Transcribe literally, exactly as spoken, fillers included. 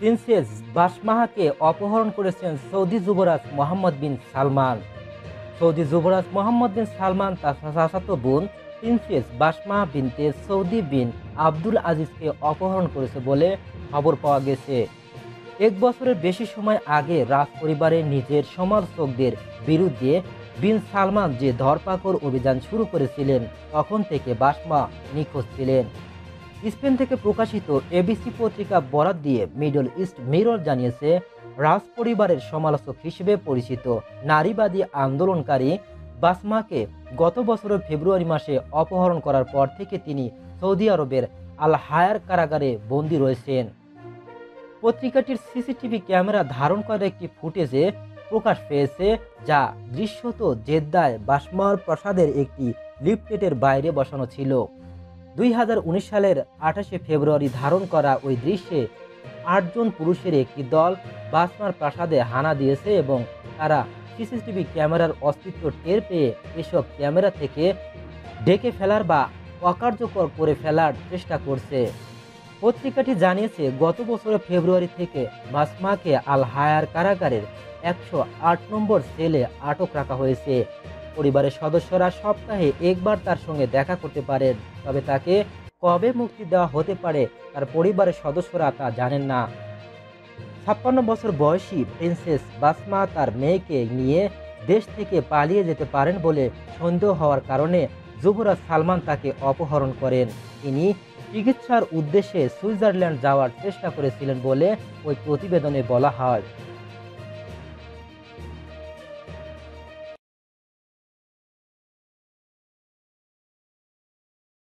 Princess বাসমাহাকে অপহরণ করেছেন সৌদি যুবরাজ মোহাম্মদ বিন সালমান। সৌদি যুবরাজ মোহাম্মদ বিন সালমান তার চাচাতো বোন প্রিন্সেস বাসমাহ বিনতে সৌদি বিন আব্দুল আজিজকে অপহরণ করেছে বলে খবর পাওয়া গেছে। এক বছরের বেশি সময় আগে রাজ পরিবারের নিজের সমালোচকদের বিরুদ্ধে বিন সালমান যে ধরপাকড় অভিযান শুরু করেছিলেন, তখন থেকে বাসমা নিখোঁজ ছিলেন। স্পেন থেকে প্রকাশিত এবিসি পত্রিকা বরাত দিয়ে মিডল ইস্ট মিরর জানিয়েছে, রাজ পরিবারের সমালোচক হিসেবে পরিচিত নারীবাদী আন্দোলনকারী বাসমাকে গত বছরের ফেব্রুয়ারি মাসে অপহরণ করার পর থেকে তিনি সৌদি আরবের আল হায়ার কারাগারে বন্দী রয়েছেন। পত্রিকাটির সিসিটিভি ক্যামেরা ধারণ করা একটি ফুটেজে প্রকাশ পেয়েছে, যা দৃশ্যত জেদ্দায় বাসমার প্রাসাদের একটি লিফটেটের বাইরে বসানো ছিল। দুই হাজার উনিশ সালের আঠাশে ফেব্রুয়ারি ধারণ করা ওই দৃশ্যে আটজন পুরুষের একটি দল বাসমার প্রাসাদে হানা দিয়েছে এবং তারা সিসিটিভি ক্যামেরার অস্তিত্ব টের পেয়ে এসব ক্যামেরা থেকে ডেকে ফেলার বা অকার্যকর করে ফেলার চেষ্টা করছে। পত্রিকাটি জানিয়েছে, গত বছরের ফেব্রুয়ারি থেকে বাসমাকে আল হায়ার কারাগারের একশো আট নম্বর সেলে আটক রাখা হয়েছে। পরিবারের সদস্যরা সপ্তাহে একবার তার সঙ্গে দেখা করতে পারেন, তবে তাকে কবে মুক্তি দেওয়া হতে পারে তার পরিবারের সদস্যরা তা জানেন না। ছাপ্পান্ন বছর বয়সী প্রিন্সেস বাসমা তার মেয়েকে নিয়ে দেশ থেকে পালিয়ে যেতে পারেন বলে সন্দেহ হওয়ার কারণে যুবরাজ সালমান তাকে অপহরণ করেন। তিনি চিকিৎসার উদ্দেশ্যে সুইজারল্যান্ড যাওয়ার চেষ্টা করেছিলেন বলে ওই প্রতিবেদনে বলা হয়।